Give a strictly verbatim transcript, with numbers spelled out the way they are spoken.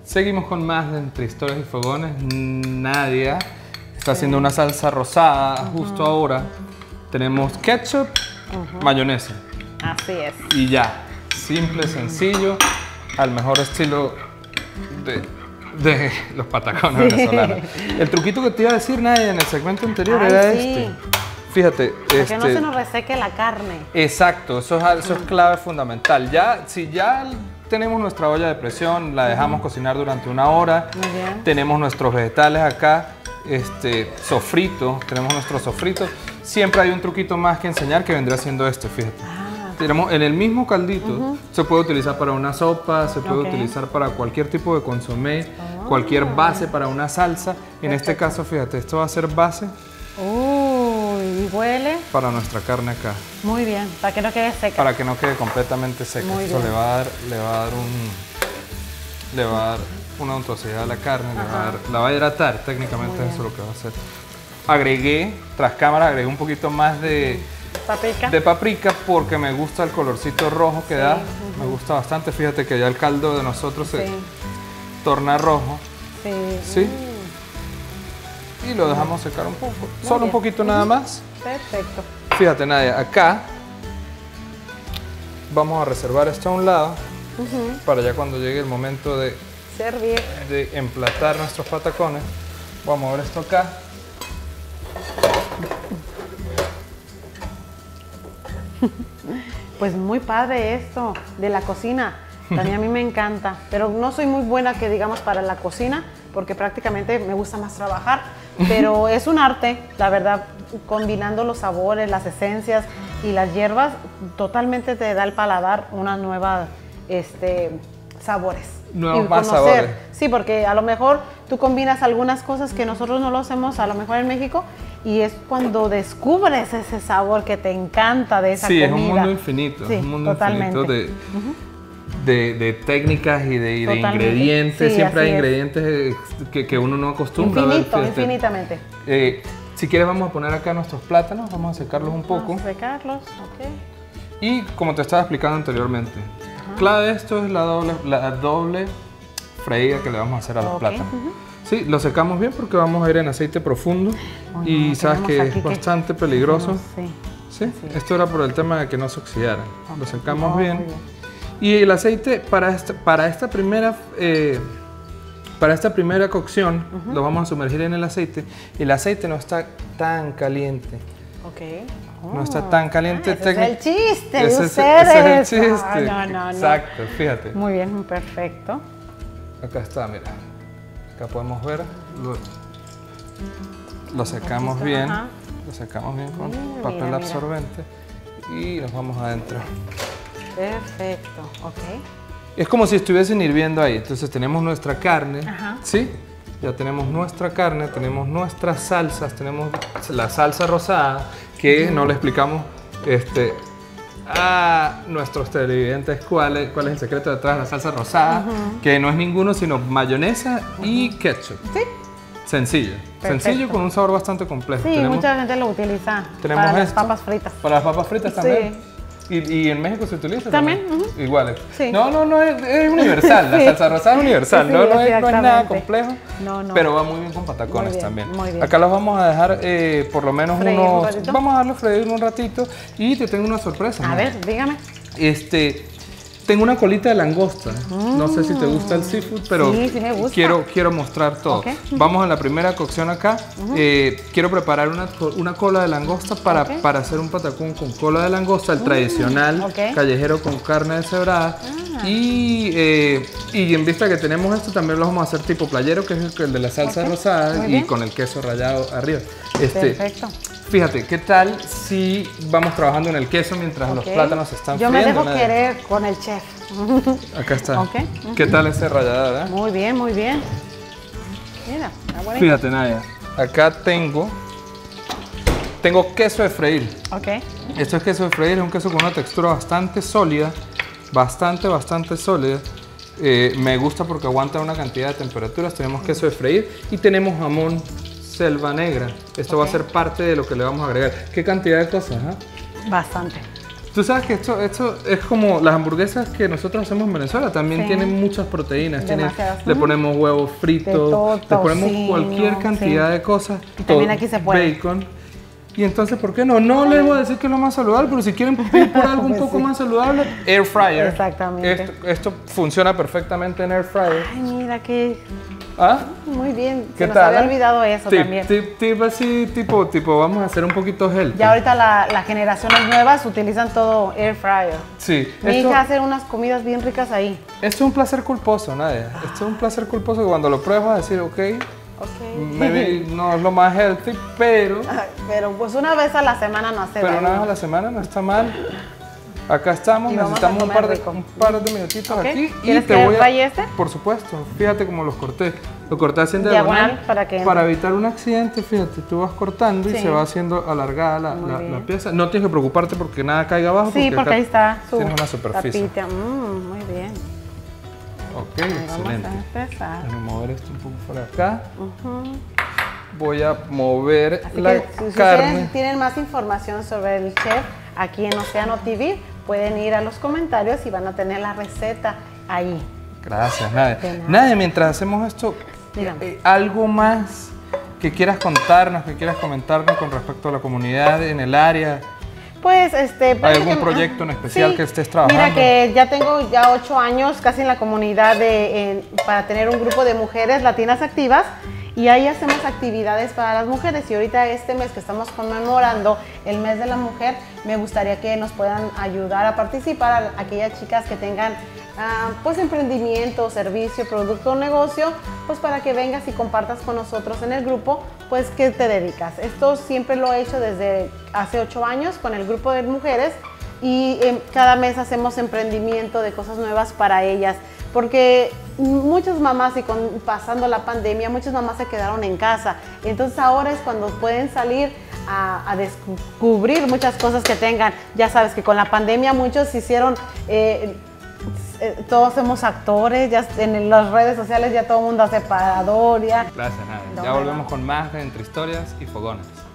Seguimos con más de Entre Historias y Fogones. Nadia está haciendo una salsa rosada uh-huh. justo ahora. Tenemos ketchup, uh-huh. mayonesa. Así es. Y ya, simple, sencillo, al mejor estilo de, de los patacones sí. venezolanos. El truquito que te iba a decir, Nadia, en el segmento anterior Ay, era sí. este. Fíjate, Para este, que no se nos reseque la carne. Exacto, eso es, eso es clave fundamental. Ya, si ya tenemos nuestra olla de presión, la dejamos uh-huh. cocinar durante una hora. Muy bien. Tenemos nuestros vegetales acá, este, sofrito, tenemos nuestro sofrito. Siempre hay un truquito más que enseñar que vendría siendo este, fíjate. Ah, tenemos en el mismo caldito, uh-huh. se puede utilizar para una sopa, se puede okay. utilizar para cualquier tipo de consomé, oh. cualquier base para una salsa. En Perfecto. Este caso, fíjate, esto va a ser base. Uy, ¿y huele? Para nuestra carne acá. Muy bien, para que no quede seca. Para que no quede completamente seca. Muy Esto le va a dar, le va a dar un, le va a dar una untuosidad a la carne, le va a dar, la va a hidratar. Técnicamente eso es lo que va a hacer. Agregué, tras cámara, agregué un poquito más de paprika, de paprika porque me gusta el colorcito rojo que sí. da. Uh-huh. Me gusta bastante. Fíjate que ya el caldo de nosotros sí. se torna rojo. Sí. ¿Sí? Y lo dejamos secar un poco, Muy solo bien. un poquito nada más. Perfecto. Fíjate, Nadia, acá vamos a reservar esto a un lado uh-huh. para ya cuando llegue el momento de servir, de emplatar nuestros patacones. Vamos a mover esto acá. Pues muy padre esto de la cocina. También a mí me encanta, pero no soy muy buena que digamos para la cocina, porque prácticamente me gusta más trabajar, pero es un arte, la verdad, combinando los sabores, las esencias y las hierbas, totalmente te da al paladar una nueva este, sabores. Nuevos más sabores. Sí, porque a lo mejor tú combinas algunas cosas que nosotros no lo hacemos, a lo mejor en México, y es cuando descubres ese sabor que te encanta de esa sí, comida. Sí, es un mundo infinito, sí, es un mundo totalmente. infinito de... Uh-huh. De, de técnicas y de, y de ingredientes, sí, siempre hay es. ingredientes que, que uno no acostumbra Infinito, a ver. infinitamente. Eh, si quieres vamos a poner acá nuestros plátanos, vamos a secarlos un poco. Vamos a secarlos, ok. Y como te estaba explicando anteriormente, Ajá. clave de esto es la doble, la doble freída que le vamos a hacer a los okay. plátanos. Uh-huh. Sí, lo secamos bien porque vamos a ir en aceite profundo oh, y no, sabes que es bastante que... peligroso. No, sí. ¿Sí? Sí. Esto era por el tema de que no se oxidara. Okay. Lo secamos oh, bien. bien. Y el aceite para esta, para esta primera eh, para esta primera cocción uh-huh. lo vamos a sumergir en el aceite. El aceite no está tan caliente. Okay. Oh. No está tan caliente. Ah, ese es el chiste de ese, ustedes. Ese es el chiste. No, no, no, Exacto, no. fíjate. Muy bien, perfecto. Acá está, mira. Acá podemos ver. Lo, lo secamos bien. Ajá. Lo secamos bien con mira, papel mira, absorbente. Mira. Y nos vamos adentro. Perfecto, ok. Es como si estuviesen hirviendo ahí. Entonces tenemos nuestra carne, Ajá. ¿sí? Ya tenemos nuestra carne, tenemos nuestras salsas, tenemos la salsa rosada, que uh-huh. no le explicamos este, a nuestros televidentes cuál es, cuál es el secreto detrás de la salsa rosada, uh-huh. que no es ninguno sino mayonesa uh-huh. y ketchup. Sí. Sencillo. Perfecto. Sencillo con un sabor bastante complejo. Sí, tenemos, mucha gente lo utiliza tenemos para esto, las papas fritas. Para las papas fritas también. Sí. Y, y en México se utiliza también. también. Uh-huh. Igual. Sí. No, no, no, es, es universal. La salsa rosada es universal. Sí, no, no, es, no es nada complejo. No, no. Pero va muy bien con patacones muy bien, también. Muy bien. Acá los vamos a dejar eh, por lo menos freír unos. Un vamos a darlos freír un ratito. Y te tengo una sorpresa. A ¿no? ver, dígame. Este. Tengo una colita de langosta. Mm. No sé si te gusta el seafood, pero sí, sí me gusta. Quiero, quiero mostrar todo. Okay. Vamos a la primera cocción acá. Uh-huh. eh, quiero preparar una, una cola de langosta para, okay. para hacer un patacón con cola de langosta, el mm. tradicional okay. callejero con carne deshebrada. Ah. Y, eh, y en vista que tenemos esto, también lo vamos a hacer tipo playero, que es el de la salsa okay. rosada y con el queso rallado arriba. Este, Perfecto. Fíjate, ¿qué tal si vamos trabajando en el queso mientras okay. los plátanos están Yo friendo? Yo me dejo Nadia? querer con el chef. Acá está. Okay. ¿Qué tal ese rallado, verdad? Muy bien, muy bien. Mira, está bonito. Fíjate, Nadia, acá tengo, tengo queso de freír. Ok. Esto es queso de freír, es un queso con una textura bastante sólida, bastante, bastante sólida. Eh, me gusta porque aguanta una cantidad de temperaturas. Tenemos queso de freír y tenemos jamón Selva Negra. Esto okay. va a ser parte de lo que le vamos a agregar. ¿Qué cantidad de cosas? ¿eh? Bastante. Tú sabes que esto, esto es como las hamburguesas que nosotros hacemos en Venezuela, también Sí. tienen muchas proteínas. Tienen, Demasiadas. le ponemos huevos fritos, De todo, le ponemos tocino, cualquier cantidad sí. de cosas. Y también todo, aquí se puede. Bacon. Y entonces, ¿por qué no? No les voy a decir que es lo más saludable, pero si quieren ir por algo un Pues poco sí. más saludable, air fryer. Exactamente. Esto, esto funciona perfectamente en air fryer. Ay, mira que ¿Ah? muy bien. ¿Qué Se nos tal? había eh? olvidado eso tip, también. Tip, tip así, tipo, tipo, vamos a hacer un poquito healthy. Ya ahorita la, las generaciones nuevas utilizan todo air fryer. Sí. Mi esto, hija hace unas comidas bien ricas ahí. esto es un placer culposo, Nadia. Esto es un placer culposo que cuando lo pruebas vas a decir, ok, Ok. maybe no es lo más healthy, pero, Ay, pero pues una vez a la semana no hace pero daño. una vez a la semana no está mal. Acá estamos, Y vamos a necesitamos un comer par, de, rico. un par de minutitos Ok. aquí. ¿Quieres te que voy a, vaya este? Por supuesto, fíjate cómo los corté. Lo corté así en Diagonal, diagonal, para que- para evitar un accidente, fíjate, tú vas cortando y Sí. se va haciendo alargada la, Muy la- bien. la pieza. No tienes que preocuparte porque nada caiga abajo. Sí, porque acá ahí está su tienes una superficie. tapita. Mm, muy bien. Ok, Ahí excelente. vamos a empezar. Déjame mover esto un poco por acá. Ujú. Voy a mover Así la que si ustedes carne. tienen más información sobre el chef aquí en Océano T V, pueden ir a los comentarios y van a tener la receta ahí. Gracias, Nadia. De nada. Nadia, mientras hacemos esto, Dígame. eh, ¿algo más que quieras contarnos, que quieras comentarnos con respecto a la comunidad en el área? Pues este. ¿Hay algún prácticamente- proyecto en especial Sí. que estés trabajando? Mira que ya tengo ya ocho años casi en la comunidad de, en- para tener un grupo de mujeres latinas activas y ahí hacemos actividades para las mujeres y ahorita este mes que estamos conmemorando el mes de la mujer, me gustaría que nos puedan ayudar a participar a aquellas chicas que tengan ah, pues emprendimiento, servicio, producto o negocio, pues para que vengas y compartas con nosotros en el grupo, pues qué te dedicas. Esto siempre lo he hecho desde hace ocho años con el grupo de mujeres y eh, cada mes hacemos emprendimiento de cosas nuevas para ellas, porque muchas mamás y con, pasando la pandemia, muchas mamás se quedaron en casa, entonces ahora es cuando pueden salir a, a descubrir muchas cosas que tengan. Ya sabes que con la pandemia muchos hicieron... Eh, eh, todos somos actores, ya en las redes sociales ya todo el mundo hace parador, ya. Gracias, Nadia. No, Ya no. volvemos con más de Entre Historias y Fogones.